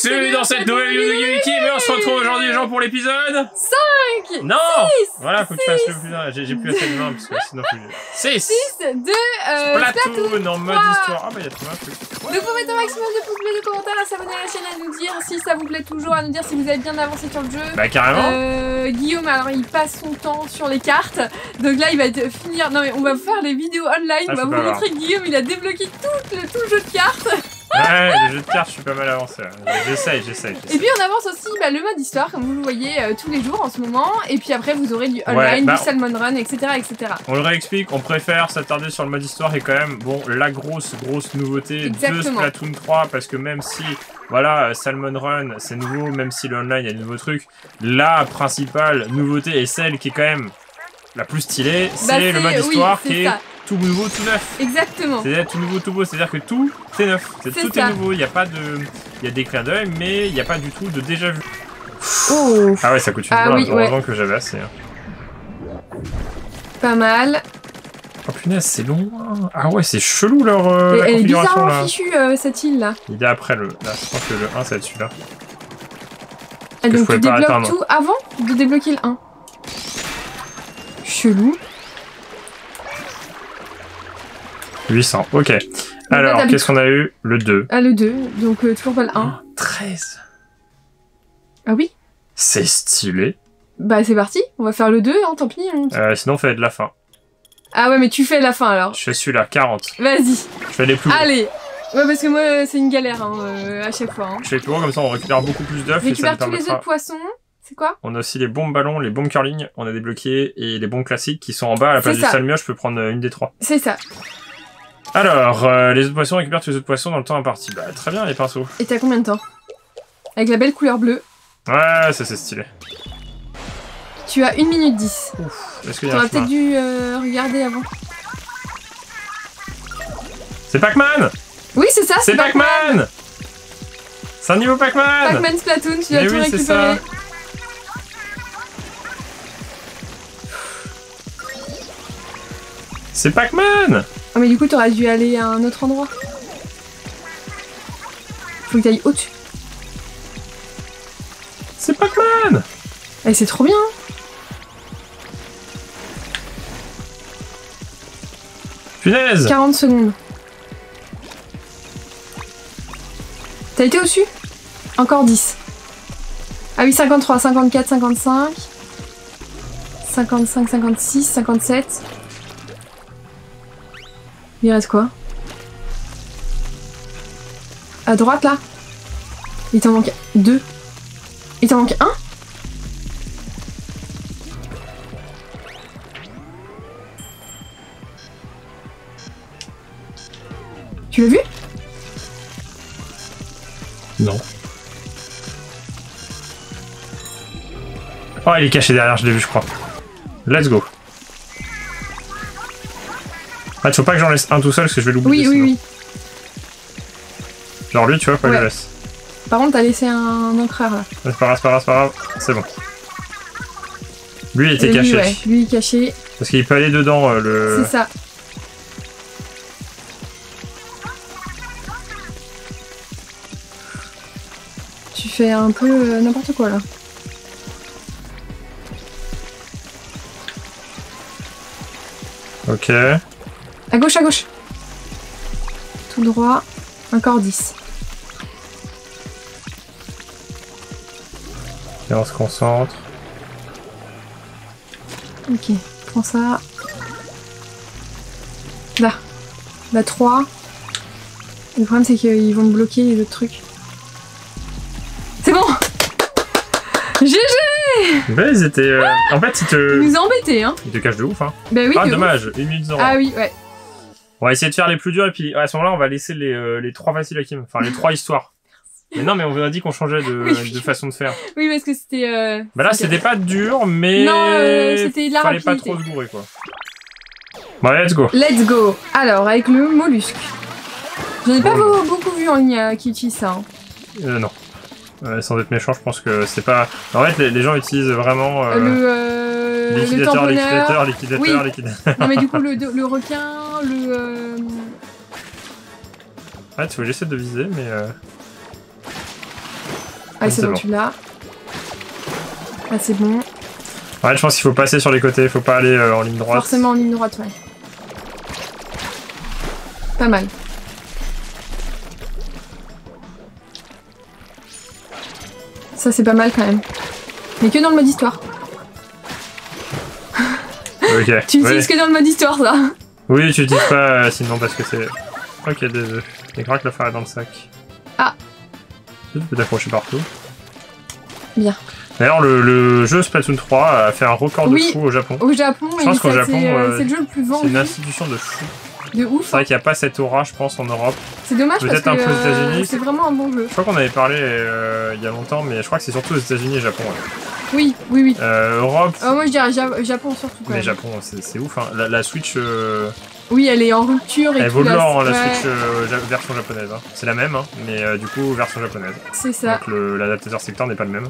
Salut dans cette nouvelle vidéo de Geeky, mais on se retrouve aujourd'hui les gens pour l'épisode 5. Non 6, voilà, faut que tu fasses le plus d'un, j'ai plus assez de mains parce que sinon je... 6 de Splatoon en mode 3. histoire. Ah bah il y a tout un truc. Donc vous mettez un maximum de pouces bleus, de commentaires, à s'abonner à la chaîne, à nous dire si ça vous plaît toujours, à nous dire si vous avez bien avancé sur le jeu. Bah carrément. Guillaume, alors il passe son temps sur les cartes, donc là il va finir. Non mais on va faire les vidéos online, on va vous montrer que Guillaume il a débloqué tout le jeu de cartes. Ouais, le jeu de cartes, je suis pas mal avancé. J'essaye. Et puis on avance aussi le mode histoire, comme vous le voyez tous les jours en ce moment. Et puis après vous aurez du online, du Salmon Run, etc., etc. On le réexplique, on préfère s'attarder sur le mode histoire et quand même, bon, la grosse nouveauté de Splatoon 3, parce que même si, voilà, Salmon Run, c'est nouveau, même si le online, il y a de nouveaux trucs, la principale nouveauté et celle qui est quand même la plus stylée, c'est le mode histoire qui est tout nouveau, tout neuf. Exactement. C'est-à-dire tout nouveau, tout beau, c'est-à-dire que tout est neuf. Tout est nouveau, il n'y a pas de... Il y a des clins d'œil, mais il n'y a pas du tout de déjà vu. Oh. Ah ouais, ça coûte une blinde, heureusement que j'avais assez. Pas mal. Oh punaise, c'est long. Ah ouais, c'est chelou leur elle est configuration bizarrement fichue cette île là. Il est après le... Là, je pense que le 1, ça va être celui-là. Ah, donc tu débloques tout avant de débloquer le 1. Chelou. 800, ok. Alors, qu'est-ce qu'on a eu? Le 2. Ah, le 2, donc toujours pas le 1. 13. Ah oui? C'est stylé. Bah c'est parti, on va faire le 2, hein, tant pis. Sinon on fait de la fin. Ah ouais, mais tu fais la fin alors. Je fais celui-là, 40. Vas-y. Je fais les plus gros. Allez. Ouais, parce que moi c'est une galère à chaque fois. Je fais les plus gros, comme ça on récupère beaucoup plus d'œufs. Récupère tous les œufs de poisson. C'est quoi? On a aussi les bombes ballons, les bombes curling, on a débloqué, et les bombes classiques qui sont en bas à la place du salmio, je peux prendre une des 3. C'est ça. Alors, les œufs de poisson, récupère tous les œufs de poisson dans le temps imparti. Bah très bien les pinceaux. Et t'as combien de temps? Avec la belle couleur bleue. Ouais, ça c'est stylé. Tu as 1 minute 10. Est-ce qu'il y a un chemin? T'aurais peut-être dû regarder avant. C'est Pac-Man! Oui, c'est ça, c'est Pac-Man! C'est un niveau Pac-Man! Pac-Man Splatoon, tu dois tout récupérer. C'est Pac-Man! Oh mais du coup t'aurais dû aller à un autre endroit. Faut que t'ailles au-dessus. C'est Pac-Man! Eh c'est trop bien! Punaise! 40 secondes. T'as été au-dessus? Encore 10. Ah oui, 53, 54, 55. 55, 56, 57. Il reste quoi? À droite là? Il t'en manque 2. Il t'en manque 1? Tu l'as vu? Non. Oh, il est caché derrière, je l'ai vu, je crois. Let's go. Ah, il faut pas que j'en laisse un tout seul parce que je vais l'oublier. Oui. Genre lui, tu vois, pas que je laisse. Par contre, t'as laissé un encreur là. C'est pas grave, c'est bon. Lui, il était caché. Ouais, lui, il est caché. Parce qu'il peut aller dedans, le... C'est ça. Tu fais un peu n'importe quoi là. Ok. À gauche, à gauche. Tout droit. Encore 10. Et on se concentre. Ok, prends ça. Là. Là, 3. Le problème, c'est qu'ils vont me bloquer les autres trucs. C'est bon! GG! Bah, ils étaient... En fait, ils nous embêtaient, hein. Ils te cachent de ouf, hein. Bah oui, dommage, 1 minute 0. Ah oui, ouais. On va essayer de faire les plus durs, et puis à ce moment-là, on va laisser les 3 faciles à Kim. Enfin, les 3 histoires. Mais non, mais on vous a dit qu'on changeait de façon de faire. Oui, parce que c'était... Bah là, c'était pas dur, mais... Non, c'était de la fallait rapidité. pas trop se bourrer, quoi. Bon, let's go. Let's go. Alors, avec le mollusque. J'en ai pas beaucoup vu en ligne qui utilisent ça. Hein. Non. Sans être méchant, je pense que c'est pas... En fait, les gens utilisent vraiment... liquidateur. Oui. Non mais du coup, le requin, le... Ouais, tu vois, j'essaie de viser, mais... Ah, c'est bon, tu l'as. Ah, c'est bon. Ouais, je pense qu'il faut passer sur les côtés, il faut pas aller en ligne droite. Forcément en ligne droite, ouais. Pas mal. Ça, c'est pas mal quand même. Mais que dans le mode histoire. Ok. Tu utilises que dans le mode histoire, ça. Oui, tu utilises pas sinon parce que c'est... Ok, des œufs. Et grave que la faire est dans le sac. Ah. Tu peux t'accrocher partout. Bien. D'ailleurs, le jeu Splatoon 3 a fait un record de fou au Japon. Au Japon, je pense qu'au Japon, c'est le jeu le plus vendu. C'est une institution de fou. De ouf. C'est vrai qu'il n'y a pas cette aura, je pense, en Europe. C'est dommage parce peut-être un peu aux que États-Unis. c'est vraiment un bon jeu. Je crois qu'on avait parlé il y a longtemps, mais je crois que c'est surtout aux États-Unis et Japon. Ouais. Oui, oui, oui. Europe. Moi, je dirais Japon surtout. Mais Japon, c'est ouf. Hein. La Switch. Oui, elle est en rupture. Elle vaut de l'or, la Switch version japonaise. Hein. C'est la même, hein, mais du coup, version japonaise. C'est ça. Donc l'adaptateur secteur n'est pas le même.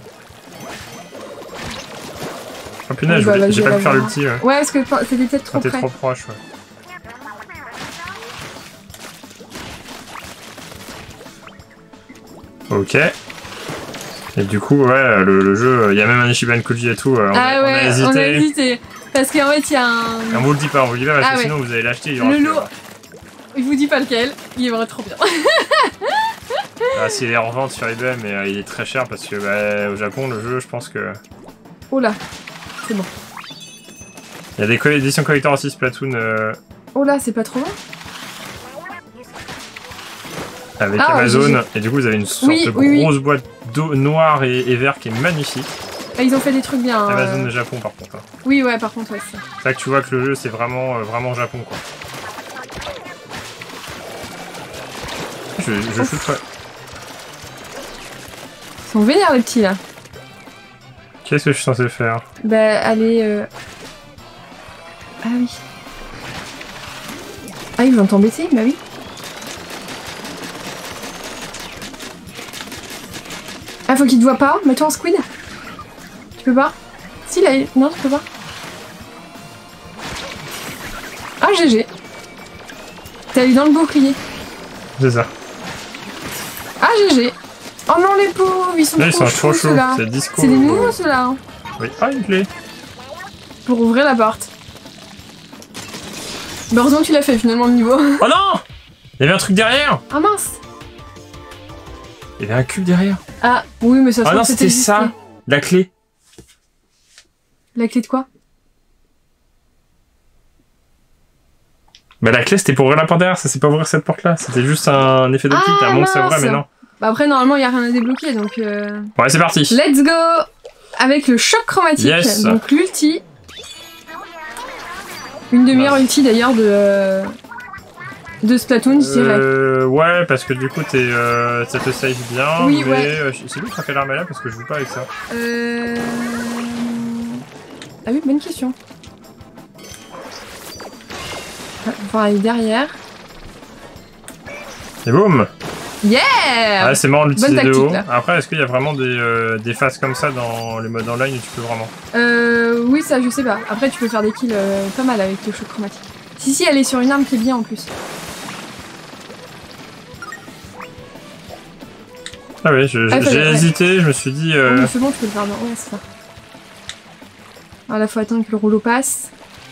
Oh punaise, j'ai pas pu faire l'ulti. Ouais, parce que c'était peut-être trop près. T'es trop proche, ouais. Ok. Et du coup, ouais, le jeu, il y a même un Ichiban Koji et tout. On a hésité. Parce qu'en fait, il y a un... On vous le dit pas, parce que sinon vous allez l'acheter. Le lot, il vous dit pas lequel, il est vraiment trop bien. S'il est en revente sur eBay, mais il est très cher parce que au Japon, le jeu, je pense que... Oh là, c'est bon. Il y a des éditions collector aussi, Splatoon. Oh là, c'est pas trop loin. Avec Amazon, et du coup vous avez une sorte de grosse boîte noire et vert qui est magnifique. Ah, ils ont fait des trucs bien. Amazon de Japon par contre. Hein. Oui, ouais, par contre, ouais. C'est là que tu vois que le jeu c'est vraiment, vraiment Japon quoi. Je shoot très. Ils sont vénères les petits là. Qu'est-ce que je suis censé faire? Bah, aller. Ah oui. Ah, ils vont t'embêter, bah oui. Ah, faut qu'il te voit pas. Mets-toi en squid. Tu peux pas? Si, là, non, tu peux pas. Ah, GG. T'es allé dans le bouclier. C'est ça. Ah, GG. Oh non, les pauvres, ils sont trop chauds, ceux-là. C'est disco. C'est des nouveaux, ceux-là. Hein. Oui. Ah, une clé. Pour ouvrir la porte. Bah, heureusement que tu l'as fait, finalement, le niveau. Oh non! Il y avait un truc derrière! Ah mince! Il y avait un cube derrière. Ah, oui, mais ça se trouve non, c'était ça, la clé. La clé de quoi? Bah la clé c'était pour ouvrir la porte derrière, ça c'est pas ouvrir cette porte là, c'était juste un effet d'optique, t'as un moment que ça ouvrait mais non. Bah après normalement il y a rien à débloquer donc... Ouais c'est parti. Let's go! Avec le choc chromatique, donc l'ulti. Une des meilleures ulti d'ailleurs de Splatoon je dirais. Ouais parce que du coup ça te save bien, oui, mais ouais. c'est lui qui a fait l'arme là parce que je joue pas avec ça. Ah oui, bonne question. On va aller derrière. Et boum! Yeah! Ouais, c'est marrant de l'utiliser de haut. Là. Après, est-ce qu'il y a vraiment des phases comme ça dans les modes online où tu peux vraiment? Oui, ça je sais pas. Après, tu peux faire des kills pas mal avec le choc chromatique. Si, elle est sur une arme qui est bien en plus. Ah oui, j'ai hésité, je me suis dit... Oh, c'est bon, tu peux le faire bien. Ouais, c'est ça. Alors là, faut attendre que le rouleau passe.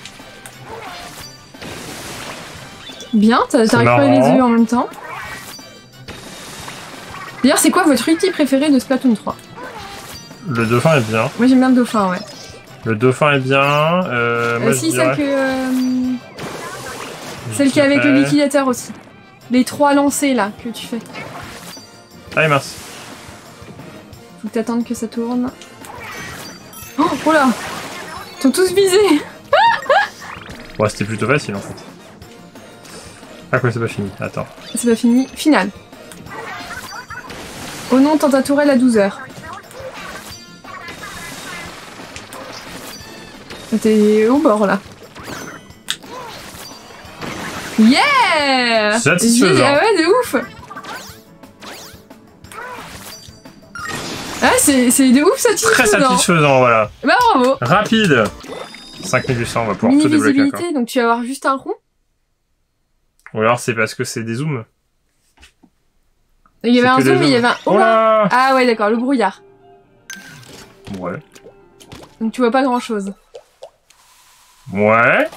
Bien, t'as récupéré les œufs en même temps. D'ailleurs, c'est quoi votre ulti préféré de Splatoon 3? Le dauphin est bien. Moi, j'aime bien le dauphin, ouais. Le dauphin est bien. Moi, si, celle qui est avec le liquidateur aussi. Les 3 lancers, là, que tu fais. Allez, mince. Faut que t'attendes que ça tourne. Oh là! Ils sont tous visés! Ouais, c'était plutôt facile, en fait. Ah quoi, c'est pas fini, attends. C'est pas fini. Finale. Oh non, tente ta tourelle à 12h. T'es au bord, là. Yeah! Satisfaisant. Ah ouais, de ouf! Ah, c'est de ouf satisfaisant. Très satisfaisant, voilà. Bah bravo. Rapide. 5800, on va pouvoir tout débloquer encore. Donc tu vas avoir juste un rond. Ou alors c'est parce que c'est des zooms. Il y avait un zoom, mais il y avait un... Oh là! Ah ouais, d'accord, le brouillard. Ouais. Donc tu vois pas grand-chose. Ouais.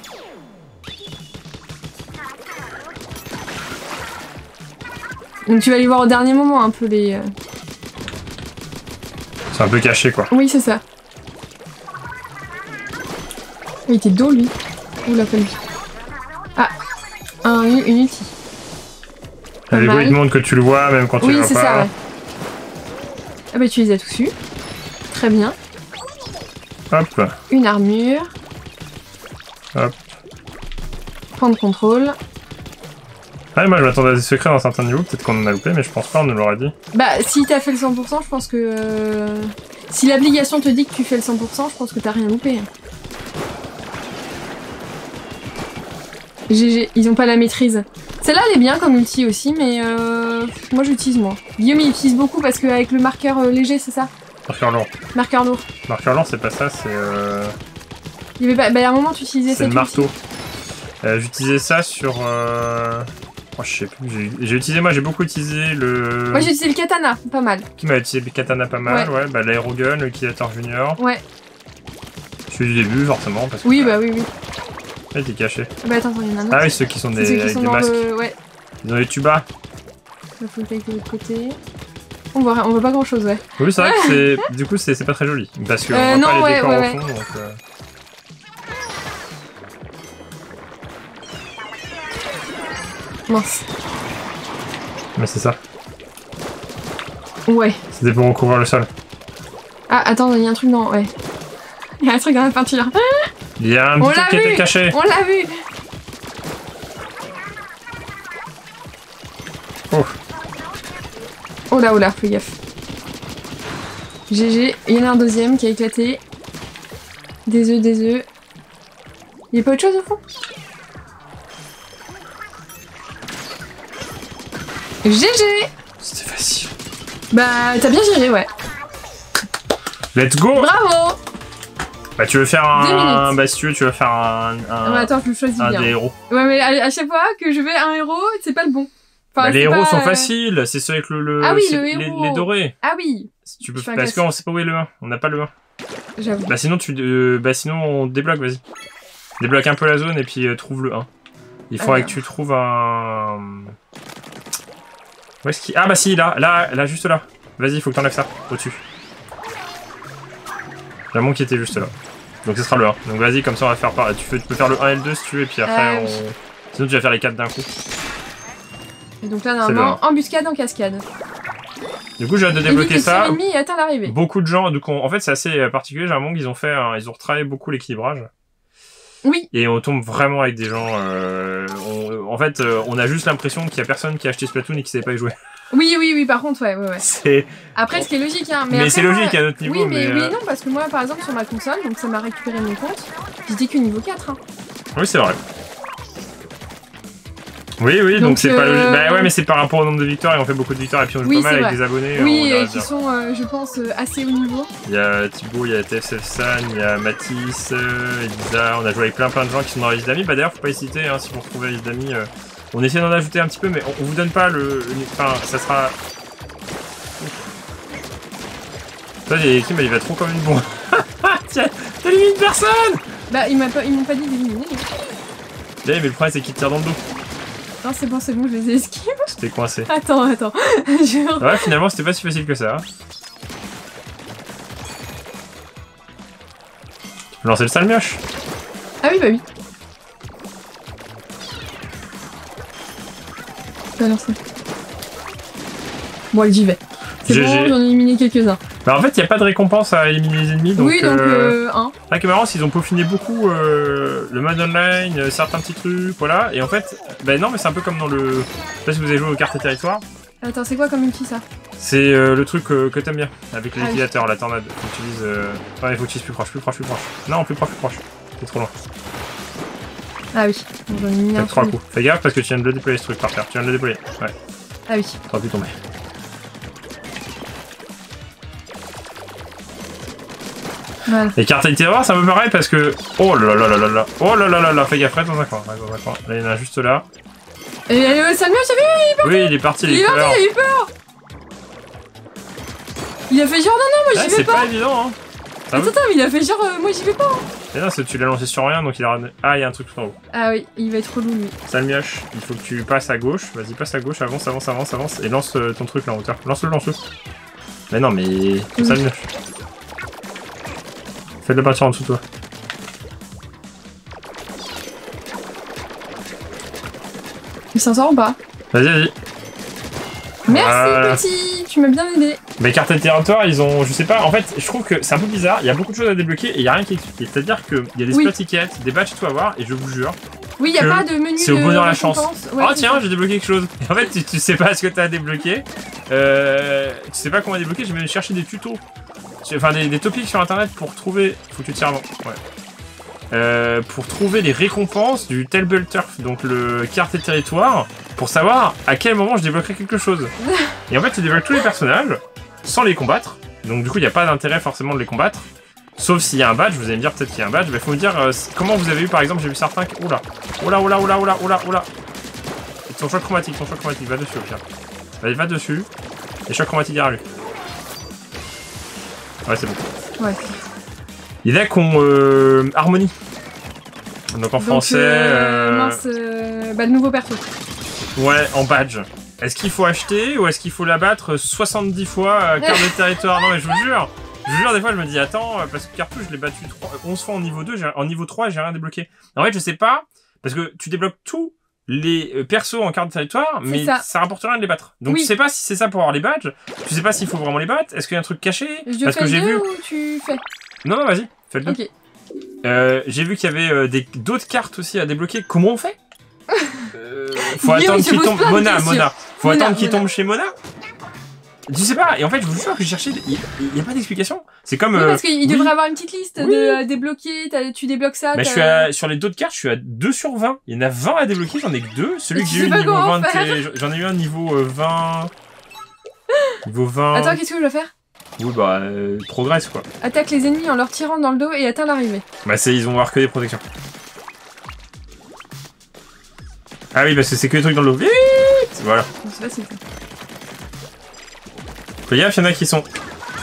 Donc tu vas aller voir au dernier moment un peu les... C'est un peu caché, quoi. Oui, c'est ça. Il était dos, lui. Oula, pas lui. Ah, une ulti. Les bruits de monde que tu le vois, même quand tu le vois pas. Oui, c'est ça, ouais. Ah bah tu les as tous eus. Très bien. Hop. Une armure. Hop. Point de contrôle. Ouais, moi je m'attendais à des secrets dans certains niveaux, peut-être qu'on en a loupé, mais je pense pas, on nous l'aurait dit. Bah, si t'as fait le 100%, je pense que... Si l'application te dit que tu fais le 100%, je pense que t'as rien loupé. GG, ils ont pas la maîtrise. Celle-là, elle est bien comme ulti aussi, mais moi j'utilise moins. Guillaume, il utilise beaucoup parce qu'avec le marqueur léger, c'est ça? Marqueur lourd. Marqueur lourd. Marqueur lourd, c'est pas ça, c'est... Il y avait pas... Bah, à un moment, tu utilisais c'est cette le marteau. J'utilisais ça sur... Oh, je sais plus, j'ai utilisé, moi j'ai beaucoup utilisé le... Moi j'ai utilisé le katana, pas mal. Qui m'a utilisé le katana pas mal, ouais, bah l'aérogun, le Killator Junior. Ouais. Je suis du début, forcément, parce que... Oui, bah oui, oui. Ah, il était caché. Bah attends, il y en a un autre. Ah oui, ceux qui sont des, ceux qui avec sont des dans masques. Ouais. Ils ont des tubas. Il faut le take de l'autre côté. On voit pas grand chose, ouais. Oui, c'est vrai que c'est... Du coup, c'est pas très joli. Parce qu'on voit non, pas les décors ouais, au ouais. fond, donc... Mince. Mais c'est ça. Ouais. C'était pour recouvrir le sol. Ah, attends, il y a un truc dans... Ouais. Il y a un truc dans la peinture. Il y a un petit truc qui était caché. On l'a vu. Oh. Oh là, fais gaffe. GG. Il y en a un deuxième qui a éclaté. Des œufs. Il y a pas autre chose au fond? GG. C'était facile. Bah, t'as bien géré, ouais. Let's go. Bravo. Bah tu veux faire un... Bah si tu veux faire un... mais attends, je choisis bien. Un des héros. Ouais, mais à chaque fois que je vais un héros, c'est pas le bon. Enfin, bah, les héros pas... sont faciles, c'est ceux avec le... Ah oui, le héros. Les dorés. Ah oui. Si tu peux... Parce qu'on sait pas où est le 1, on n'a pas le 1. J'avoue. Bah sinon sinon on débloque, vas-y. Débloque un peu la zone et puis trouve le 1. Il faudrait que tu trouves un... Où est-ce qu'il... Ah bah si, là, juste là. Vas-y, il faut que t'enlèves ça, au-dessus. J'ai un monde qui était juste là. Donc ce sera le 1. Donc vas-y, comme ça on va faire pareil. Tu peux faire le 1 et le 2 si tu veux, et puis après on... Sinon tu vas faire les 4 d'un coup. Et donc là, normalement, embuscade en cascade. Du coup, j'ai hâte de débloquer ça. Et atteint l'arrivée. Beaucoup de gens, donc en fait c'est assez particulier, j'ai un moment qu'ils ont fait, ils ont retravaillé beaucoup l'équilibrage. Oui. Et on tombe vraiment avec des gens... en fait, on a juste l'impression qu'il y a personne qui a acheté Splatoon et qui savait pas y jouer. Oui, par contre, ouais. C'est... Après, ce qui est logique, hein. Mais c'est logique à notre niveau, oui, mais... Oui, non, parce que moi, par exemple, sur ma console, donc ça m'a récupéré mon compte, j'étais que niveau 4, hein. Oui, c'est vrai. Oui, donc c'est pas logique. Bah ouais, mais c'est par rapport au nombre de victoires, et on fait beaucoup de victoires, et puis on joue pas mal avec des abonnés. Oui, qui sont, je pense, assez haut niveau. Il y a Thibaut, il y a TFSF San, il y a Mathis, Elisa, on a joué avec plein de gens qui sont dans la liste d'amis. Bah d'ailleurs, faut pas hésiter, hein, si vous retrouvez la liste d'amis, on essaie d'en ajouter un petit peu, mais on vous donne pas enfin, ça sera... Toi, Kim, il va trop comme une bombe. Tiens, t'élimines personne. Bah, ils m'ont pas dit d'éliminer. Mais le problème, c'est qu'ils te tirent dans le dos. Non, c'est bon, je les ai esquivés. J'étais coincé. Attends. Ouais, finalement, c'était pas si facile que ça. Lancer le salmioche. Ah oui, bah oui. Pas lancer. Bon, allez, j'y vais. C'est bon, j'en ai éliminé quelques-uns. Bah en fait, il n'y a pas de récompense à éliminer les ennemis, donc... Oui, donc 1. C'est que marrant, ils ont peaufiné beaucoup le mode online, certains petits trucs, voilà. Et en fait, bah non, mais c'est un peu comme dans le... Je sais pas si vous avez joué aux cartes et territoires. Attends, c'est quoi comme outil, ça? C'est le truc que t'aimes bien, avec les liquidateurs, la tornade. Faut que tu utilises... Ouais, il faut que tu utilises plus proche. Non, plus proche. T'es trop loin. Ah oui, j'en ai mis un. 3 coups. Fais gaffe, parce que tu viens de le déployer, ce truc, par terre. Tu viens de le déployer, ouais. Ah oui. T'aurais pu tomber. Voilà. Les cartes et terroirs, c'est un peu pareil parce que... Oh là là, fais gaffe, reste dans un coin. Là, il y en a juste là. Et le salmioche, ça fait... Oui, il est parti, il a eu peur. Il a fait genre non, moi j'y vais pas. C'est pas évident, hein. Attends, mais il a fait genre moi j'y vais pas. Et non, tu l'as lancé sur rien donc il a. Ah, il y a un truc tout en haut. Ah oui, il va être relou lui. Sale mioche, il faut que tu passes à gauche. Vas-y, passe à gauche, avance, avance, avance, avance. Et lance ton truc là en hauteur. Lance-le, lance-le. Mais non, mais. Sale mioche. Fais-le partir en dessous de toi. Il s'en sort ou pas? Vas-y, vas-y. Merci petit, tu m'as bien aidé. Mais carte et territoire, ils ont, je sais pas, en fait, je trouve que c'est un peu bizarre, il y a beaucoup de choses à débloquer et il y a rien qui est expliqué. C'est-à-dire qu'il y a des spot tickets, des badges tout à voir, et je vous jure. Oui, il n'y a pas de menu. C'est au bonheur la chance. Ouais, oh tiens, j'ai débloqué quelque chose. Et en fait, tu sais pas ce que t'as débloqué. Tu sais pas comment débloquer, j'ai même cherché des tutos. Enfin, des topics sur internet pour trouver. Faut que tu tires avant. Ouais. Pour trouver les récompenses du Table Turf, donc le carte et territoire, pour savoir à quel moment je débloquerai quelque chose. Et en fait, tu débloques tous les personnages sans les combattre. Donc du coup, il n'y a pas d'intérêt forcément de les combattre. Sauf s'il y a un badge, vous allez me dire peut-être qu'il y a un badge. Mais faut me dire comment vous avez eu par exemple, j'ai vu certains qui. Oula, oula, oula, oula, oula, oula, oula. Ton choc chromatique, va dessus au pire. Allez, va dessus. Et choc chromatique derrière lui. Ouais, c'est bon. Ouais. Les decks ont harmonie. Donc en français. Mince, bah le nouveau perso. Ouais, en badge. Est-ce qu'il faut acheter ou est-ce qu'il faut la battre 70 fois carte de territoire? Non mais je vous jure. Je vous jure, des fois je me dis attends, parce que Cartouche je l'ai battu 11 fois en niveau 2, en niveau 3 j'ai rien débloqué. En fait je sais pas, parce que tu débloques tous les persos en carte de territoire, mais ça rapporte rien de les battre. Donc tu sais pas si c'est ça pour avoir les badges, tu sais pas s'il faut vraiment les battre, est-ce qu'il y a un truc caché? Parce que j'ai vu. Ou tu fais? Non, vas-y, fais le 2. Ok. J'ai vu qu'il y avait d'autres cartes aussi à débloquer, comment on fait? Faut attendre qu'il tombe. Mona. Faut attendre qu'il tombe chez Mona? Je sais pas, et en fait je vous jure que j'ai cherché, il y a pas d'explication. C'est comme... parce qu'il devrait avoir une petite liste de débloquer, tu débloques ça. Bah, sur les d'autres cartes, je suis à 2 sur 20. Il y en a 20 à débloquer, j'en ai que 2. Celui que j'ai eu niveau 20, j'en ai eu un niveau 20. Niveau 20. Attends, qu'est-ce que je dois faire? Oui, bah, progresse quoi. Attaque les ennemis en leur tirant dans le dos et atteins l'arrivée. Bah, ils vont avoir que des protections. Ah oui, parce que c'est que des trucs dans le dos. Vite! Voilà. C'est facile. Fais gaffe, il y en a qui sont...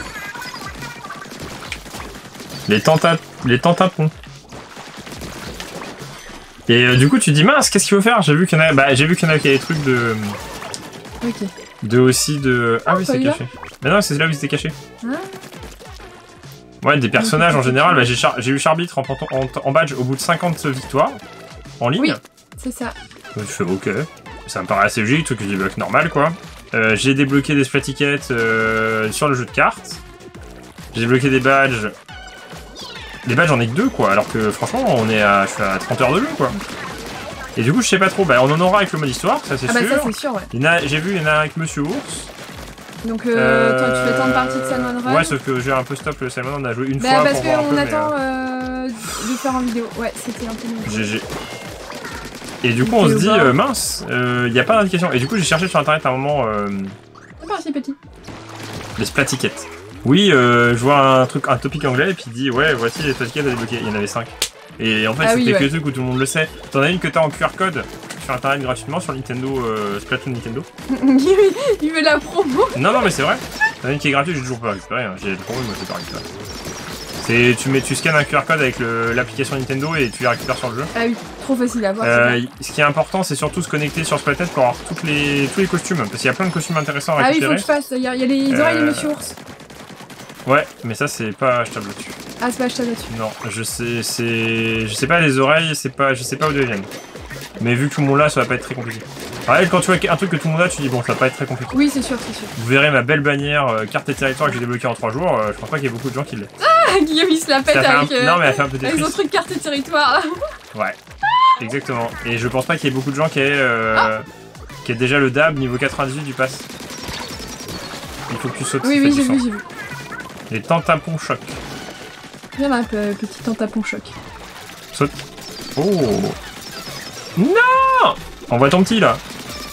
Les tentapons. Et du coup, tu dis mince, qu'est-ce qu'il faut faire? J'ai vu qu'il y en a... Bah, j'ai vu qu'il y en a qui avaient des trucs de... Ok. Ah oui, c'est caché. Mais non, c'est là où ils étaient cachés. Ah. Ouais, des personnages en général. Bah, j'ai eu Charbitre en badge au bout de 50 victoires. En ligne. Oui, c'est ça. Je fais ok. Ça me paraît assez logique, truc que je débloque normal quoi. J'ai débloqué des splat tickets sur le jeu de cartes. J'ai débloqué des badges. Les badges j'en ai que 2 quoi, alors que franchement je suis à 30 heures de jeu quoi. Et du coup je sais pas trop, bah on en aura avec le mode histoire, ça c'est sûr. Bah ça c'est sûr ouais. J'ai vu il y en a avec Monsieur Ours. Donc toi tu fais tant de parties de Salmon Run. Ouais sauf que j'ai un peu stop le Salmon Run, on a joué une fois parce pour voir un peu. On attend de faire en vidéo, ouais c'était un peu mieux. GG. Et du coup on se dit mince, y a pas d'indication. Et du coup j'ai cherché sur internet à un moment... C'est parti petit. Les splat tickets. Oui, je vois un topic anglais et puis il dit ouais voici les splat tickets à débloquer. Il y en avait 5. Et en fait c'était que le truc où tout le monde le sait. T'en as une que t'as en QR code sur internet gratuitement sur Nintendo, Splatoon Nintendo. Il veut la promo. Non mais c'est vrai. T'en as une qui est gratuite, j'ai toujours pas récupéré. Hein. J'ai le promo, moi c'est pas récupéré. Tu scannes un QR code avec l'application Nintendo et tu les récupères sur le jeu. Ah oui, trop facile à voir. Ce qui est important, c'est surtout se connecter sur Splatet pour avoir tous les costumes. Parce qu'il y a plein de costumes intéressants à récupérer. Ah oui, faut que je fasse. Il y a les oreilles de Monsieur Ours. Ouais, mais ça c'est pas achetable là-dessus. Ah, c'est pas achetable là-dessus. Non, je sais pas les oreilles, je sais pas où elles viennent. Mais vu que tout le monde l'a, ça va pas être très compliqué. Ouais, quand tu vois un truc que tout le monde a, tu dis bon, ça va pas être très compliqué. Oui, c'est sûr, c'est sûr. Vous verrez ma belle bannière carte et territoire que j'ai débloquée en 3 jours. Je pense pas qu'il y ait beaucoup de gens qui l'aient. Ah, Guillaume il se la pète avec. Non, mais elle fait un peu des avec son truc carte et territoire là. Ouais, exactement. Et je pense pas qu'il y ait beaucoup de gens qui aient déjà le DAB niveau 98 du pass. Il faut que tu sautes. Oui, j'ai vu. Les tentapons choc. Viens là, petit tentapon choc. Saute. Oh. Non! Envoie ton petit là.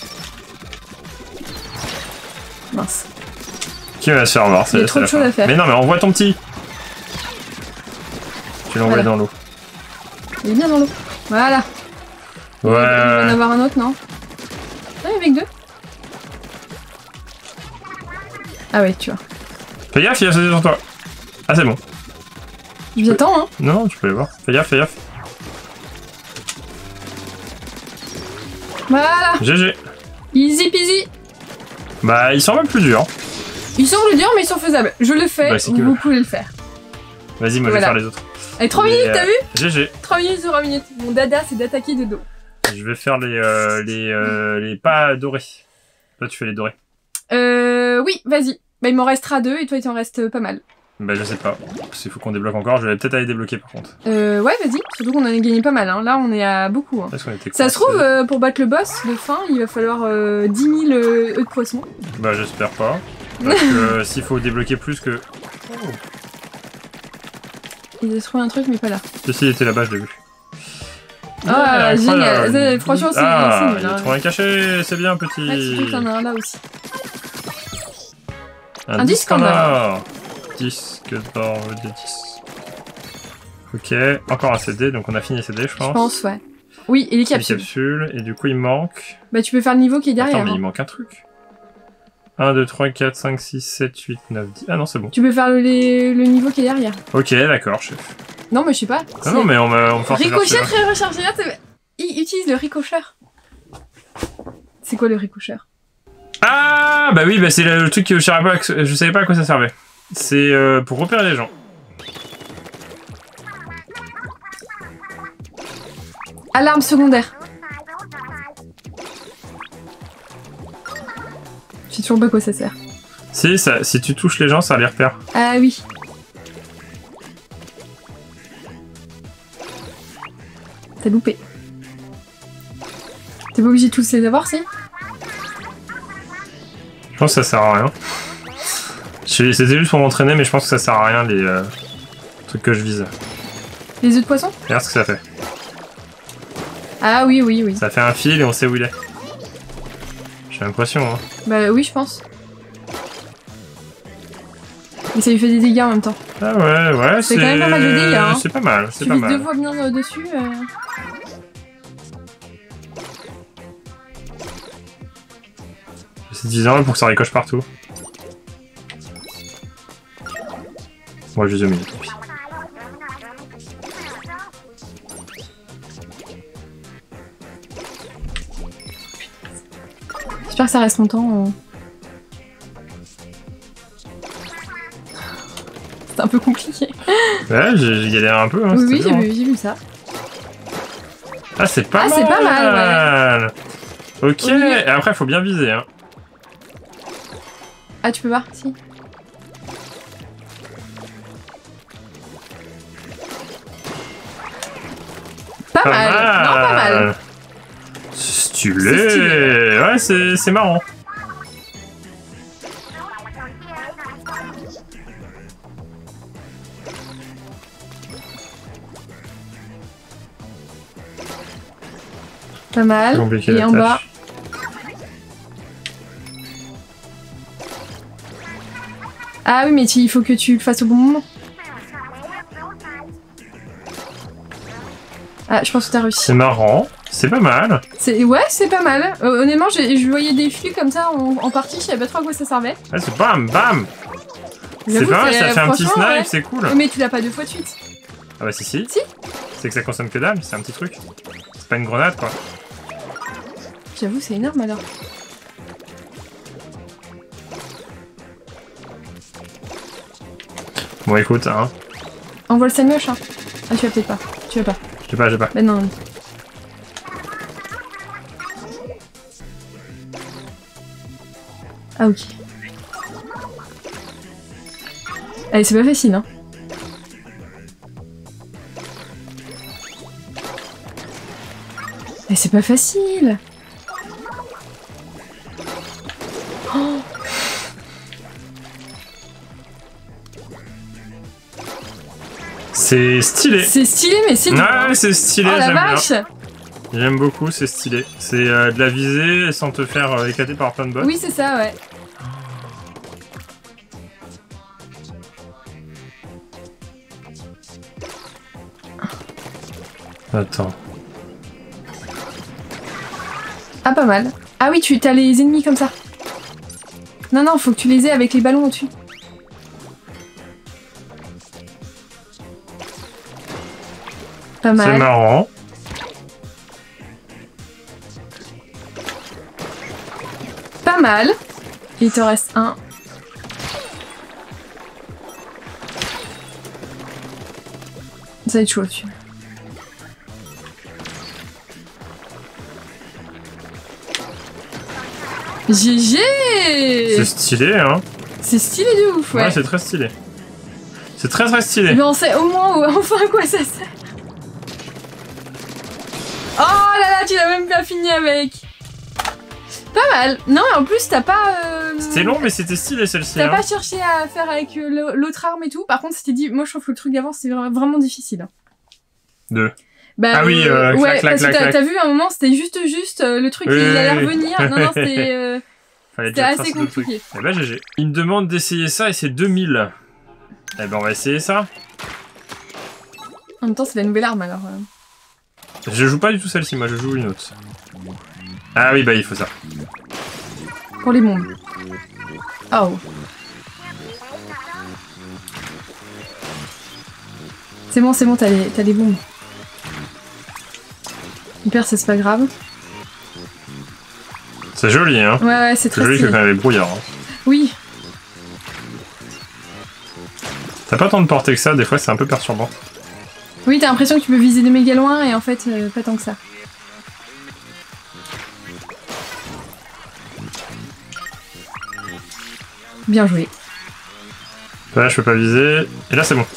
Mince. Qui va se faire voir? Il y a trop de choses à faire. Mais non, mais envoie ton petit. Tu l'envoies dans l'eau. Il est bien dans l'eau. Voilà. Ouais. Il va en avoir un autre, non? Ah, il y en avait que 2. Ah ouais, tu vois. Fais gaffe, il a sauté sur toi. Ah, c'est bon. Je vous attends, hein. Non, tu peux les voir. Fais gaffe, fais gaffe. Voilà. GG. Easy peasy. Bah, ils sont même plus durs. Ils sont durs, mais ils sont faisables. Je le fais, bah, vous pouvez le faire. Vas-y, moi je vais faire les autres. Allez, 3 minutes, t'as vu? GG. 3 minutes, 3 minutes. Mon dada, c'est d'attaquer de dos. Je vais faire les pas dorés. Toi, tu fais les dorés. Oui, vas-y. Bah, il m'en restera 2 et toi, il t'en reste pas mal. Bah, je sais pas. Il faut qu'on débloque encore. Je vais peut-être aller débloquer par contre. Ouais, vas-y. Surtout qu'on en a gagné pas mal. Hein. Là, on est à beaucoup. Hein. Ça se trouve, pour battre le boss de fin, il va falloir 10 000 œufs de poisson. Bah, j'espère pas. Parce que s'il faut débloquer plus que... Oh. Il a trouvé un truc, mais pas là. Si, il était là-bas, je l'ai vu. Ah, génial. Franchement, c'est nul. Il a trouvé un cachet. C'est bien, petit. Ah, surtout que t'en as un là aussi. Un disque en or. Disque d'or de 10. Ok, encore un CD, donc on a fini les CD, je pense. Je pense, ouais. Oui, et les capsules. Les capsules, et du coup il manque... Bah tu peux faire le niveau qui est derrière. Attends, mais il manque un truc. 1, 2, 3, 4, 5, 6, 7, 8, 9, 10... Ah non, c'est bon. Tu peux faire le niveau qui est derrière. Ok, d'accord, chef. Non, mais je sais pas. Ah non, mais on me force à faire ricochet très rechargé. Il utilise le ricocheur. C'est quoi le ricocheur? Ah bah oui, bah c'est le truc que je savais pas à quoi ça servait. C'est pour repérer les gens. Alarme secondaire. Je sais toujours pas à quoi ça sert. Si tu touches les gens, ça les repère. Ah oui. T'as loupé. T'es pas obligé de tous les avoir, si? Je pense que ça sert à rien. C'était juste pour m'entraîner, mais je pense que ça sert à rien les trucs que je vise. Les œufs de poisson? Regarde ce que ça fait. Ah oui, oui, oui. Ça fait un fil et on sait où il est. J'ai l'impression, hein. Bah oui, je pense. Mais ça lui fait des dégâts en même temps. Ah ouais, c'est quand même pas mal de dégâts, hein. C'est pas mal, c'est pas Tu mal. vises 2 fois bien dessus. C'est 10 ans pour que ça ricoche partout. Moi, je vise au milieu, tant pis. J'espère que ça reste longtemps. C'est un peu compliqué. Ouais, j'ai galéré un peu. Hein, oui, j'ai vu ça. Ah, c'est pas mal. C'est pas mal, ouais. Ok, et après, il faut bien viser. Hein. Ah, tu peux voir? Si. Pas mal. Non, pas mal. Stylé. Ouais, c'est marrant. Pas mal. Et en bas. Ah oui, mais il faut que tu le fasses au bon moment. Ah, je pense que t'as réussi. C'est marrant. C'est pas mal. Ouais, c'est pas mal. Honnêtement, je voyais des flux comme ça en partie, je savais pas trop à quoi ça servait. Ouais, c'est bam, bam. C'est pas mal, ça fait un petit snipe, ouais. C'est cool. Mais tu l'as pas 2 fois de suite. Ah bah si. Si. C'est que ça consomme que dalle, c'est un petit truc. C'est pas une grenade, quoi. J'avoue, c'est énorme alors. Bon, écoute, hein. Envoie le Samuel, hein. Ah, tu vas peut-être pas. Tu vas pas. J'ai pas. Bah non. Ah, ok. Allez, c'est pas facile, hein. Mais c'est pas facile. Oh. C'est stylé. C'est stylé, mais c'est... Ouais, c'est stylé, oh, la vache. J'aime beaucoup, c'est stylé. C'est de la visée sans te faire éclater par plein de bots. Oui, c'est ça, ouais. Attends. Ah, pas mal. Ah oui, t'as les ennemis comme ça. Non, faut que tu les aies avec les ballons au-dessus. Pas mal. C'est marrant. Pas mal. Il te reste un. Ça va être chaud dessus. GG. C'est stylé, hein. C'est stylé de ouf, ouais. Ouais, c'est très stylé. C'est très très stylé. Mais on sait au moins enfin à quoi ça sert. Oh là là, tu l'as même pas fini avec. Pas mal. Non, en plus, t'as pas... C'était long, mais c'était stylé celle-ci. T'as hein. pas cherché à faire avec l'autre arme et tout. Par contre, c'était dit... Moi, je trouve que le truc d'avant, c'était vraiment difficile. Bah, ah oui, ouais, clac, parce clac, que clac. t'as vu, à un moment, c'était juste le truc, il allait revenir. Non, non, c'était... C'était assez compliqué. Eh ben GG. Il me demande d'essayer ça et c'est 2000. Eh ben on va essayer ça. En même temps, c'est la nouvelle arme, alors... Je joue pas du tout celle-ci, moi je joue une autre. Ah oui, bah il faut ça. Pour les bombes. Oh. C'est bon, t'as les bombes. Hyper, c'est pas grave. C'est joli, hein. Ouais, c'est très joli stylé. que quand il y avait brouillard. Hein. Oui. T'as pas tant de portée que ça, des fois c'est un peu perturbant. Oui, t'as l'impression que tu peux viser de méga loin et en fait, pas tant que ça. Bien joué. Là, je peux pas viser. Et là, c'est bon.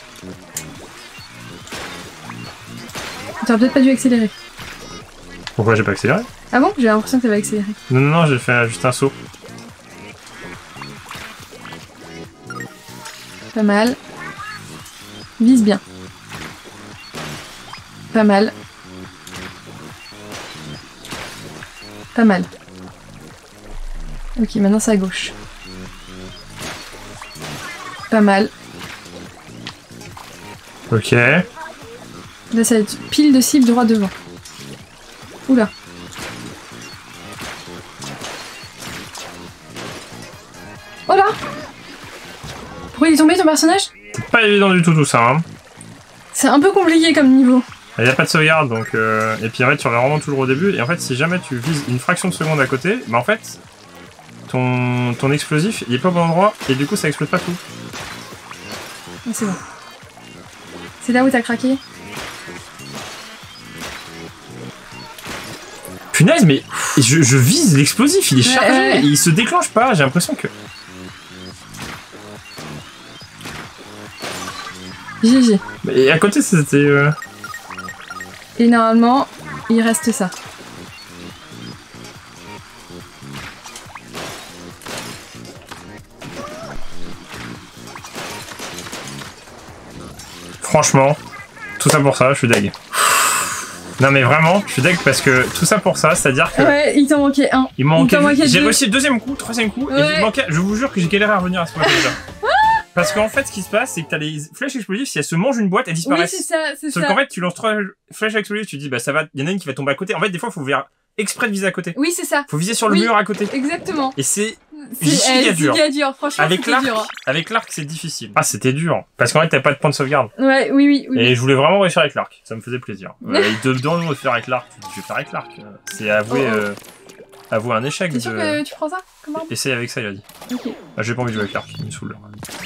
T'aurais peut-être pas dû accélérer. Pourquoi j'ai pas accéléré? Ah bon? J'ai l'impression que t'avais accéléré. Non, j'ai fait juste un saut. Pas mal. Vise bien. Pas mal. Pas mal. Ok, maintenant c'est à gauche. Pas mal. Ok. Là, ça va être pile de cible droit devant. Oula. Oh là! Pourquoi il est tombé ton personnage? C'est pas évident du tout tout ça. Hein. C'est un peu compliqué comme niveau. Il n'y a pas de sauvegarde donc. Et puis en fait, tu reviens vraiment toujours au début. Et en fait, si jamais tu vises une fraction de seconde à côté, bah en fait, ton explosif il est pas au bon endroit et du coup ça explose pas tout. Ah, c'est bon. C'est là où t'as craqué? Punaise, mais je vise l'explosif, il est chargé, ouais. Et il se déclenche pas. J'ai l'impression que. GG. Et à côté, c'était. Et normalement, il reste ça. Franchement, tout ça pour ça, je suis deg. Non mais vraiment, je suis deg parce que tout ça pour ça, c'est-à-dire que... Ouais, il t'en manquait un. Il manquait j'ai deux. réussi le deuxième coup, troisième coup, et il manquait... Je vous jure que j'ai galéré à revenir à ce point-là. Parce qu'en fait, ce qui se passe, c'est que t'as les flèches explosives, si elles se mangent une boîte, elles disparaissent. Oui, c'est ça, c'est ça. Sauf qu'en fait, tu lances 3 flèches explosives, tu dis, bah ça va, il y en a une qui va tomber à côté. En fait, des fois, il faut faire exprès de viser à côté. Oui, c'est ça. Faut viser sur le mur à côté. Exactement. Et c'est giga dur. dur, franchement, Avec l'arc, c'est difficile. Ah, c'était dur. Parce qu'en fait, t'avais pas de point de sauvegarde. Ouais, oui. Et je voulais vraiment réussir avec l'arc. Ça me faisait plaisir. Il te demande de faire avec l'arc. Je vais faire avec l'arc. C'est avouer, avouer un échec. T'es sûr que tu prends ça comme arme? Essaye avec ça, il a dit. Ok. Ah, j'ai pas envie de jouer avec l'arc. Il me saoule.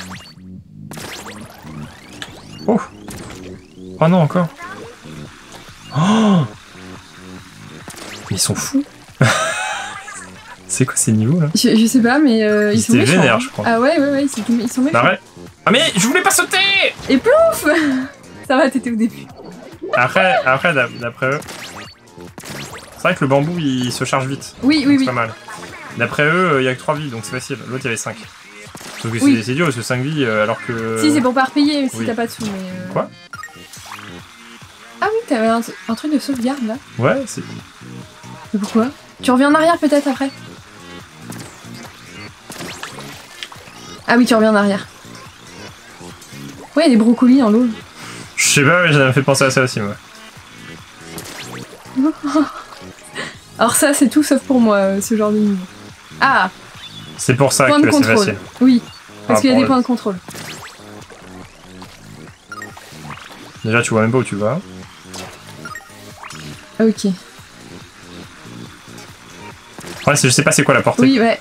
Oh! Oh non, encore. Oh! Mais ils sont fous! C'est quoi ces niveaux là? Je sais pas, mais ils sont méchants. Vénère, je crois. Ah ouais, ils sont méchants. Arrête! Ah mais je voulais pas sauter! Et plouf! Ça va, t'étais au début. Après d'après eux. C'est vrai que le bambou il se charge vite. Oui. C'est pas mal. D'après eux, il y a que 3 vies donc c'est facile. L'autre il y avait 5. Sauf que c'est dur parce que 5 vies alors que. Si, c'est pour pas repayer si t'as pas de sous, mais. Quoi? Ah oui, t'avais un truc de sauvegarde là. Ouais, c'est. Mais pourquoi? Tu reviens en arrière peut-être après? Ah oui, tu reviens en arrière. Ouais, il y a des brocolis dans l'eau. Je sais pas, mais ça m'a fait penser à ça aussi, moi. Alors ça, c'est tout sauf pour moi, ce genre de niveau. Ah! C'est pour ça point que de c'est contrôle. facile. Oui, parce qu'il y a des points de contrôle. Déjà, tu vois même pas où tu vas. Ok. Ouais, je sais pas c'est quoi la portée. Oui, ouais.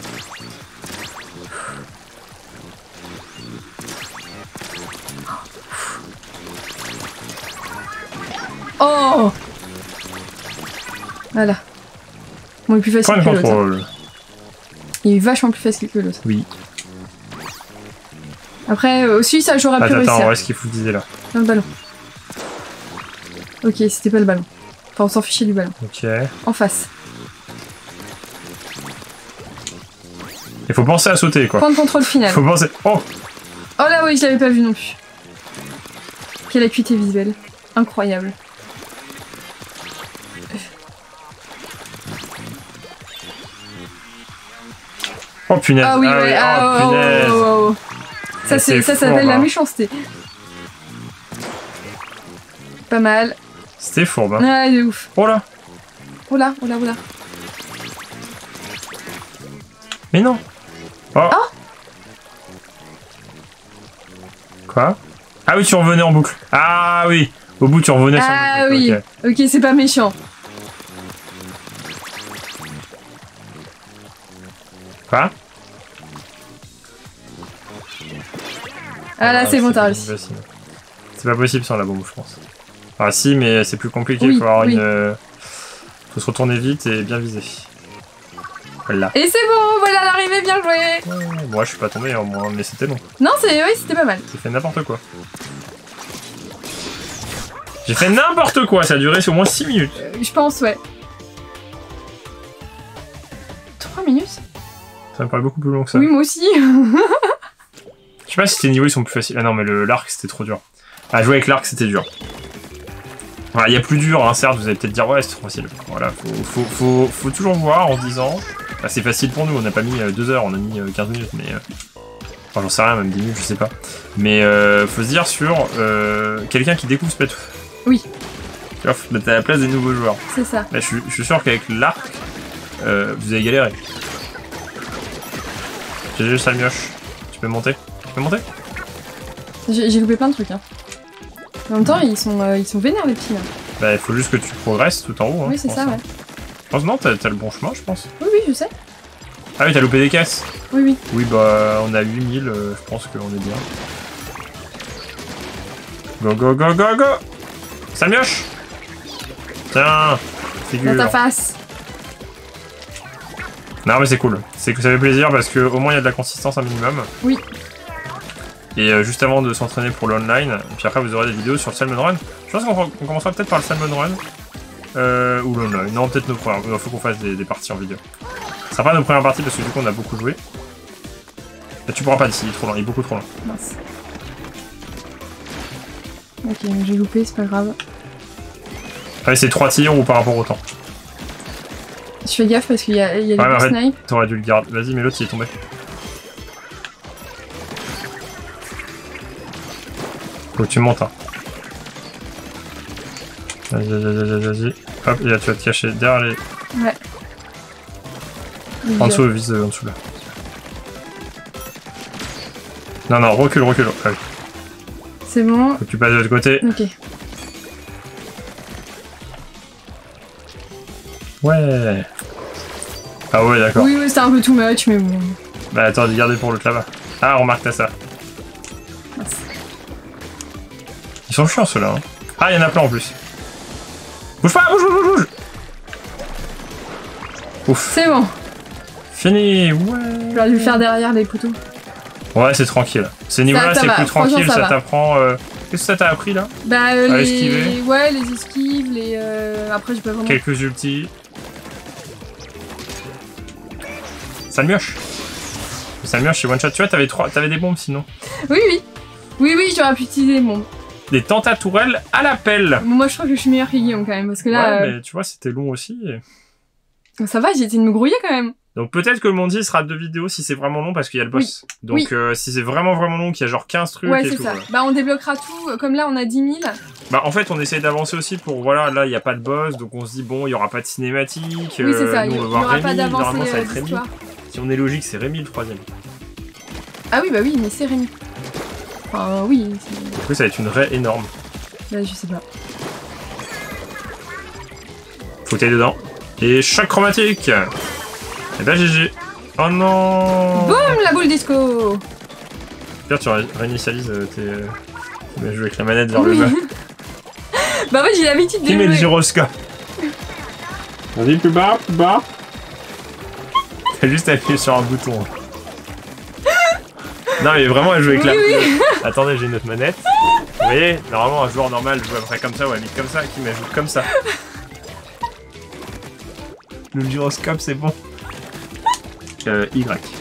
Oh! Voilà. Bon, il est plus facile Point de que l'autre. contrôle. Il est vachement plus facile que l'autre. Oui. Après, aussi, ça j'aurais pu réussir. Attends, où est-ce qu'il faut viser là? Dans le ballon. Ok, c'était pas le ballon. Enfin, on s'en fichait du ballon. Ok. En face. Il faut penser à sauter quoi. Point de contrôle final. Faut penser. Oh! Oh là oui, je l'avais pas vu non plus. Quelle acuité visuelle. Incroyable. Oh punaise! Ah oui, ouais. Oh punaise! Oh. Ça, ça s'appelle la méchanceté. Pas mal. C'était fourbe. Hein. Ah, il est ouf. Oh là! Oh là, oh là, oh là. Mais non! Oh! Oh! Quoi? Ah oui, tu revenais en boucle. Ah oui! Au bout, tu revenais sur Ah le boucle. oui! Ok, c'est pas méchant. Quoi? Ah là, c'est bon, t'as réussi. C'est pas possible sans la bombe, je pense. Ah si, mais c'est plus compliqué. Oui, faut avoir oui. faut se retourner vite et bien viser. Voilà. Et c'est bon, voilà l'arrivée, bien joué! Ouais, moi, je suis pas tombé, hein, moi, mais c'était long. Non, oui, c'était pas mal. J'ai fait n'importe quoi. J'ai fait n'importe quoi, ça a duré au moins 6 minutes. Je pense, ouais. 3 minutes? Ça me paraît beaucoup plus long que ça. Oui, moi aussi. Je sais pas si tes niveaux ils sont plus faciles. Ah non, mais l'arc c'était trop dur. À jouer avec l'arc c'était dur. Voilà, il y a plus dur, hein, certes, vous allez peut-être dire ouais, c'est trop facile. Voilà, faut toujours voir en disant. Bah, c'est facile pour nous, on n'a pas mis 2 heures, on a mis 15 minutes, mais. Enfin, j'en sais rien, même 10 minutes, je sais pas. Mais faut se dire sur quelqu'un qui découvre Splatoon. Oui. Tu vois, faut mettre à la place des nouveaux joueurs. C'est ça. Bah, je suis sûr qu'avec l'arc, vous allez galérer. GG le sale mioche. Tu peux monter? Tu peux monter? J'ai loupé plein de trucs, hein. En même temps, ils sont vénères, les petits, là. Bah, il faut juste que tu progresses tout en haut. Hein, Oui, c'est ça, ouais. Je pense non, t'as le bon chemin, je pense. Oui, oui, je sais. Ah oui, t'as loupé des caisses. Oui, oui. Oui, bah, on a 8000, je pense qu'on est bien. Go, go, go, go, go! Sale mioche! Tiens! Figure. Dans ta face. Non, mais c'est cool. C'est que ça fait plaisir parce que au moins il y a de la consistance un minimum. Oui. Et juste avant de s'entraîner pour l'online, puis après vous aurez des vidéos sur le Salmon Run. Je pense qu'on commencera peut-être par le Salmon Run. Ou l'online. Non, peut-être nos premières. Il faut qu'on fasse des parties en vidéo. Ce sera pas nos premières parties parce que du coup on a beaucoup joué. Là, tu pourras pas d'ici, il est trop loin, il est beaucoup trop loin. Mince. Ok, j'ai loupé, c'est pas grave. Allez, c'est 3 tirs ou par rapport au temps? Je fais gaffe parce qu'il y a des snipes. T'aurais dû le garder. Vas-y, mais l'autre il est tombé. Faut que tu montes, hein. Vas-y. Hop, et là tu vas te cacher derrière les. Ouais. En dessous, vise en dessous là. Non, recule. Ah, oui. C'est bon. Faut que tu passes de l'autre côté. Ok. Ouais. Ah ouais, d'accord. Oui, c'était un peu too much, mais bon. Bah attends, garder pour l'autre là-bas. Ah, remarque, t'as ça. Mince. Ils sont chiants ceux-là. Hein. Ah, il y en a plein en plus. Bouge pas, bouge. Ouf. C'est bon. Fini, ouais. J'aurais dû le faire derrière les poteaux. Ouais, c'est tranquille. Ces niveaux-là, c'est plus tranquille, ça t'apprend... Qu'est-ce que ça t'a appris, là? Bah, esquiver. Ouais, les esquives, les... Après, j'ai pas vraiment... Quelques ultis. Sale mioche. Sale mioche, c'est one shot. Tu vois, t'avais des bombes, sinon. Oui, j'aurais pu utiliser les bombes. Des tentatourelles à la pelle. Bon, moi, je crois que je suis meilleure que Guillaume, quand même, parce que là... Ouais, mais tu vois, c'était long aussi. Ça va, j'ai essayé de me grouiller, quand même. Donc peut-être que le Mondi sera 2 vidéos si c'est vraiment long parce qu'il y a le boss. Oui. Donc si c'est vraiment long, qu'il y a genre 15 trucs ouais, et c'est tout. ça. Voilà. Bah on débloquera tout, comme là on a 10 000. Bah en fait on essaye d'avancer aussi pour, voilà, là il n'y a pas de boss, donc on se dit bon, il n'y aura pas de cinématique. Oui c'est ça, nous, il on va n'y voir aura Rémi, pas normalement ça va d'avancée être Rémi. d'histoire. Si on est logique, c'est Rémi le 3ème. Ah oui, bah oui, mais c'est Rémi. Enfin oui. Du coup ça va être une raie énorme. Bah je sais pas. faut aller dedans. Et choc chromatique. Et bah GG. Oh non. Boum, la boule disco. Pire, tu réinitialises tes... Tu vas jouer avec la manette vers le bas. Bah ouais, j'ai l'habitude de Qui met le jouer. gyroscope? Vas-y, plus bas, plus bas. T'as juste appuyé sur un bouton. Non mais vraiment, elle joue avec la... Attendez, j'ai une autre manette. Vous voyez, normalement un joueur normal joue à peu près comme ça ou à limite comme ça, qui m'ajoute comme ça. Le gyroscope, c'est bon. Y.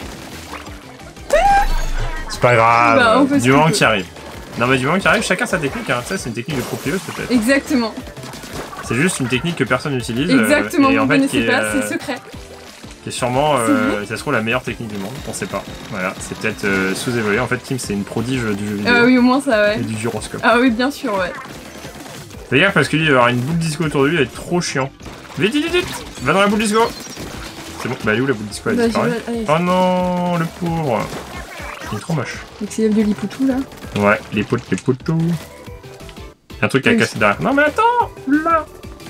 C'est pas grave, bah, du moment que tu arrives. Non mais du moment que tu arrives, chacun sa technique, hein. Ça c'est une technique de proprio peut-être. Exactement. C'est juste une technique que personne n'utilise. Exactement, et vous en ne fait, connaissez pas, c'est secret. Qui est sûrement, ça se trouve, la meilleure technique du monde, on sait pas. Voilà, c'est peut-être sous-évalué. En fait, Kim, c'est une prodige du jeu vidéo. Oui, au moins ça, ouais. Et du gyroscope. Ah oui, bien sûr, ouais. Fais gaffe parce que lui, il va avoir une boule disco autour de lui, elle va être trop chiant. Vite, vite, vite, vite. Va dans la boule disco. C'est bon, bah elle est où la boule disco? Elle disparaît. Oh non, le pauvre. Il est trop moche. L'excellent de l'hipoutou, là. Ouais, les poteaux. Un truc à casser derrière. Non mais attends, là.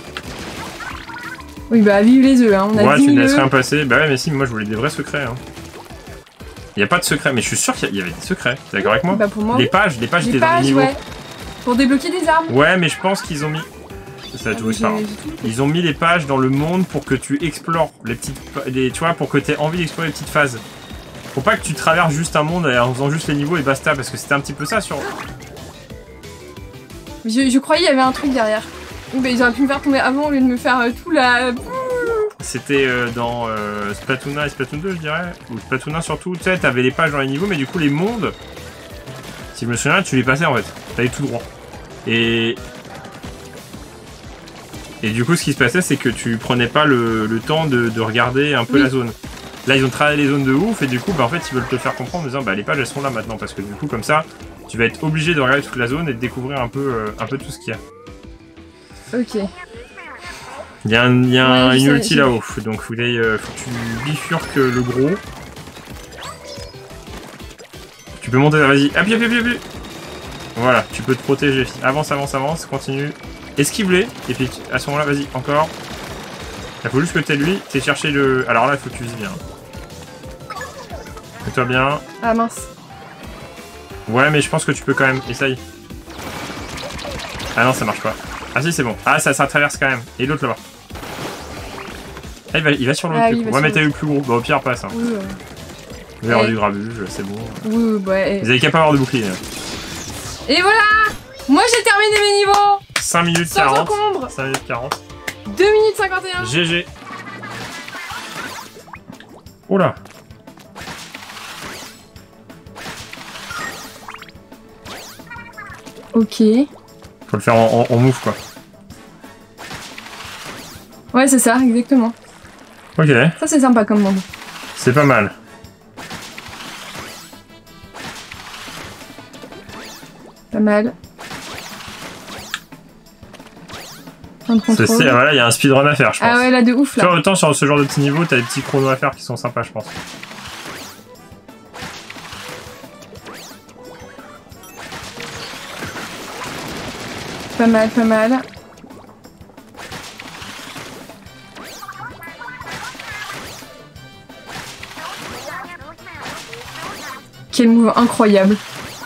Oui, bah vive les œufs, hein. On a ouais, 10 tu 000 ne laisses œufs. rien passer. Bah ouais, mais si, moi je voulais des vrais secrets. Hein. Il n'y a pas de secret, mais je suis sûr qu'il y avait des secrets. T'es d'accord avec moi? Bah pour moi, les pages étaient dans les niveaux. Ouais. Pour débloquer des armes. Ouais, mais je pense qu'ils ont mis... Ça va tout ça. Ils ont mis les pages dans le monde pour que tu explores les petites... tu vois, pour que tu aies envie d'explorer les petites phases. Faut pas que tu traverses juste un monde en faisant juste les niveaux et basta, parce que c'était un petit peu ça sur... Je croyais qu'il y avait un truc derrière. Bah, ils auraient pu me faire tomber avant au lieu de me faire tout la... C'était dans Splatoon 1 et Splatoon 2, je dirais. Ou Splatoon 1 surtout. Tu sais, t'avais les pages dans les niveaux, mais du coup, les mondes... Si je me souviens, tu les passais en fait. T'allais tout droit. Et du coup, ce qui se passait, c'est que tu prenais pas le temps de regarder un peu la zone. Là, ils ont travaillé les zones de ouf, et du coup, bah, en fait, ils veulent te faire comprendre en disant, bah, les pages, elles sont là maintenant, parce que du coup, comme ça, tu vas être obligé de regarder toute la zone et de découvrir un peu tout ce qu'il y a. Ok. Il y a un ulti là-haut, donc faut que tu bifurques le gros. Tu peux monter, vas-y, appuie. Voilà, tu peux te protéger. Avance, continue. Esquive-les, et puis à ce moment-là, vas-y, encore. Il faut juste que t'aies lui, t'aies cherché le... Alors là, il faut que tu vises bien. Fais-toi bien. Ah mince. Ouais, mais je pense que tu peux quand même, essaye. Ah non, ça marche pas. Ah si, c'est bon. Ah, ça traverse quand même. Et l'autre là-bas. Ah, il va sur l'autre. Oui, ouais, mais t'as eu le plus gros. Bah, au pire, passe. Hein. Oui, Vous avez du grabuge, c'est bon. Oui, ouais. Vous avez qu'à pas avoir de bouclier. Et voilà! Moi, j'ai terminé mes niveaux! 5 minutes 40. 5 minutes 40. 2 minutes 51. GG. Oh là. Ok. Faut le faire en move, quoi. Ouais, c'est ça, exactement. Ok. Ça, c'est sympa comme monde. C'est pas mal. Pas mal. Voilà, il y a un speedrun à faire, je pense. Ah ouais, là, de ouf, là. Tu vois, autant sur ce genre de petits niveaux, t'as des petits chronos à faire qui sont sympas, je pense. Pas mal, pas mal. Quel move incroyable.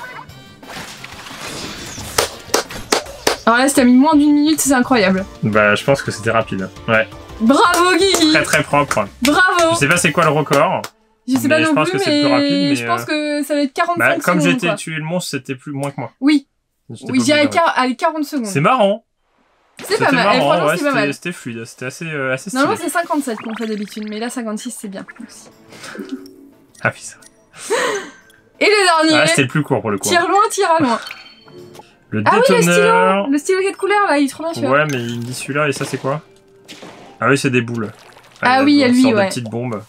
Alors là, si t'as mis moins d'1 minute, c'est incroyable. Bah, je pense que c'était rapide. Ouais. Bravo, Guigui. Très très propre. Bravo. Je sais pas c'est quoi le record. Je sais pas non plus, mais je pense que ça va être 45 secondes. Comme j'ai été tuer le monstre, c'était moins que moi. Oui. Oui, j'irais à 40 secondes. C'est marrant. C'est pas mal. Marrant, franchement, c'est pas mal. C'était fluide, c'était assez stylé. Normalement, c'est 57 qu'on fait d'habitude, mais là, 56, c'est bien aussi. Ah oui, ça. Et le dernier. Ah, c'était le plus court pour le coup. Tire loin, tire à loin. Le détonneur. Le stylo 4 couleurs, là, il est trop bien, celui-là. Ouais, mais il me dit celui-là, et ça, c'est quoi? Ah oui, c'est des boules. Ah oui, il y a lui, ouais. Des petites bombes.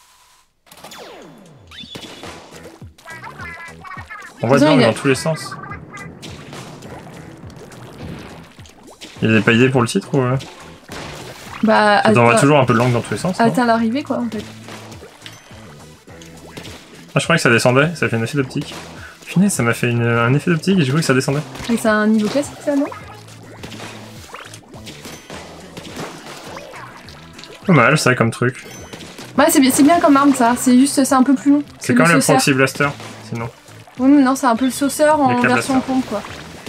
On voit bien dans tous les sens. Il y a pas d'idée pour le titre ou... Bah... On voit toujours un peu de langue dans tous les sens. Atteint l'arrivée, quoi, en fait. Ah, je croyais que ça descendait, ça fait un effet d'optique. Punaise, ça m'a fait un effet d'optique et j'ai cru que ça descendait. Et c'est un niveau classique, ça, non? Pas mal, ça, comme truc. Ouais, c'est bien comme arme, ça. C'est juste, c'est un peu plus long. C'est comme le Proxy Blaster, sinon. Oui, mais non, c'est un peu le sauceur en version pompe, quoi.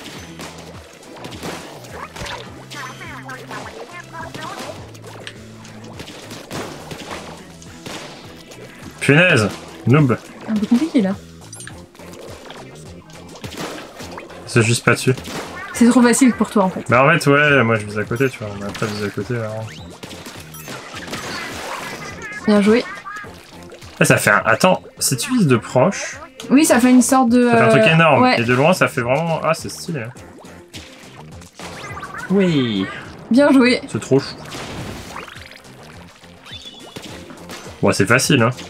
Punaise, noob. Un peu compliqué, là. C'est juste pas dessus. C'est trop facile pour toi, en fait. Bah en fait, ouais, moi je vise à côté, tu vois. Mais après, je vise à côté, alors... Bien joué. Là, ça fait un... Attends, si tu vises de proche... Oui, ça fait une sorte de... Ça fait un truc énorme. Ouais. Et de loin, ça fait vraiment... Ah, c'est stylé. Oui. Bien joué. C'est trop chou. Bon, c'est facile, hein.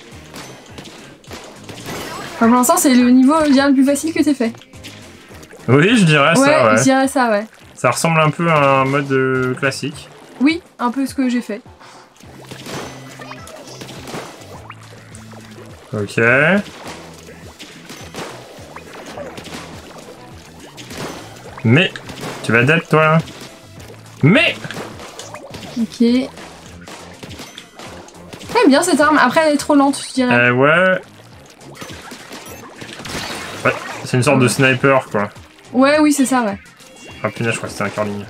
Enfin, pour l'instant, c'est le niveau bien le plus facile que t'aies fait. Oui, je dirais ça, ouais. Je dirais ça, ouais. Ça ressemble un peu à un mode classique. Oui, un peu ce que j'ai fait. Ok. Mais... Tu vas dead, toi, là. Mais... Ok. Elle est bien cette arme. Après, elle est trop lente, je dirais. Ouais. Ouais, c'est une sorte de sniper, quoi. Ouais, oui, c'est ça, ouais. Ah punaise, je crois que c'était un curling.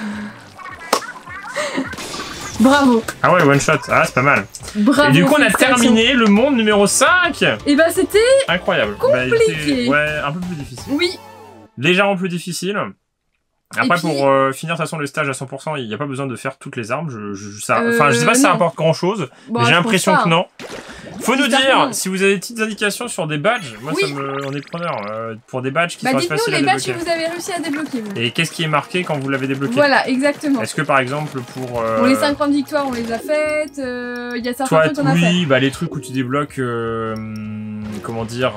Bravo. Ah ouais, one shot. Ah, c'est pas mal. Bravo. Et du coup, on a terminé le monde numéro 5. Et bah, c'était... Incroyable. compliqué. Ouais, un peu plus difficile. Oui. Légèrement plus difficile. Après, puis... pour finir de toute façon le stage à 100%, il n'y a pas besoin de faire toutes les armes. Enfin, je sais pas si ça apporte grand chose, bon, mais j'ai l'impression que non. Faut nous dire non. si vous avez des petites indications sur des badges. Moi, on est preneur. Pour des badges qui sont faciles à débloquer. Dites-nous les badges que vous avez réussi à débloquer. Vous. Et qu'est-ce qui est marqué quand vous l'avez débloqué? Voilà, exactement. Est-ce que par exemple pour... Bon, les 5 points de victoire, on les a faites. Il y a certains trucs qu'on a fait. Oui, bah les trucs où tu débloques, comment dire,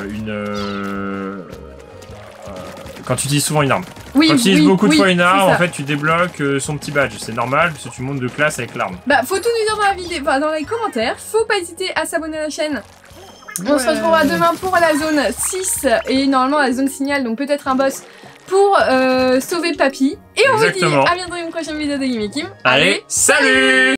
quand tu utilises souvent une arme. Oui, quand tu utilises beaucoup de fois une arme, ça. en fait, tu débloques son petit badge. C'est normal, parce que tu montes de classe avec l'arme. Bah, faut tout nous dire dans la vidéo, enfin, dans les commentaires. Faut pas hésiter à s'abonner à la chaîne. On se retrouvera demain pour la zone 6 et normalement la zone signal, donc peut-être un boss pour sauver Papy. Et on vous dit à bientôt dans une prochaine vidéo de Gimme Kim. Allez, salut!